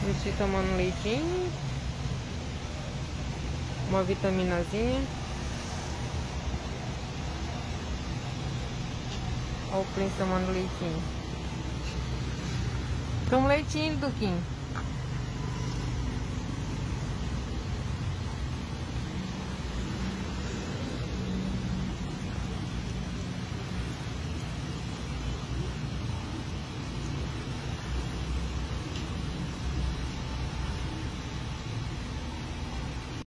Lucy tomando leitinho. Uma vitaminazinha. Olha o Prince tomando leitinho. Toma leitinho, Duquinho.